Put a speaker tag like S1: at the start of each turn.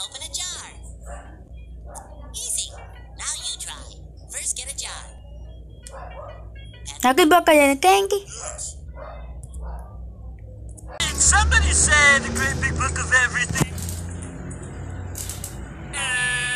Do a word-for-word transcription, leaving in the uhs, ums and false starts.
S1: open a jar. Easy. Now you try. First, get a jar.
S2: Lagi ba kaya ni Tenki?
S3: Somebody said the great big book of everything. Uh,